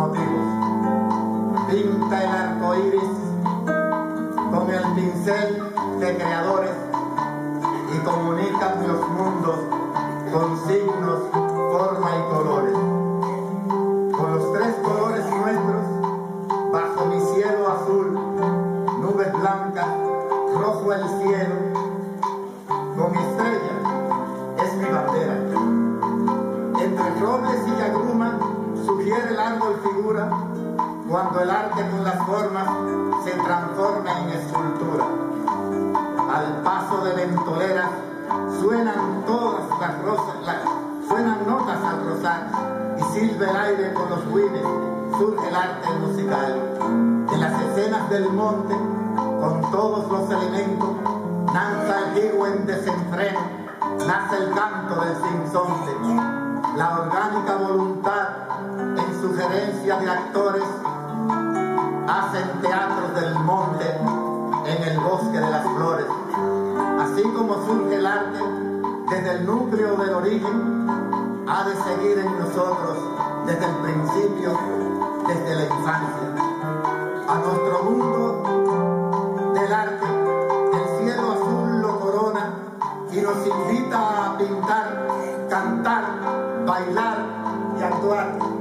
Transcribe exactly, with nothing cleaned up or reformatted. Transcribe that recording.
motivos. Pinta el arco iris con el pincel de creadores y comunican los mundos con signos, forma y colores. Con los tres colores nuestros, bajo mi cielo azul, nubes blancas, rojo el cielo, con mi estrella es mi bandera. Entre robles y agruma sugiere el árbol figura, cuando el arte con las formas se transforma en escultura. Al paso de ventoleras suenan todas las rosas, las, suenan notas al rozar, y silba el aire con los huiles, surge el arte musical. En las escenas del monte, con todos los elementos, danza el giro en desenfreno, nace el canto del sinsonte. La orgánica voluntad, en sugerencia de actores, hacen teatros del monte en el bosque de las flores. Así como surge el arte desde el núcleo del origen, ha de seguir en nosotros desde el principio, desde la infancia. A nuestro mundo del arte, el cielo azul lo corona y nos invita a pintar, cantar, bailar y actuar.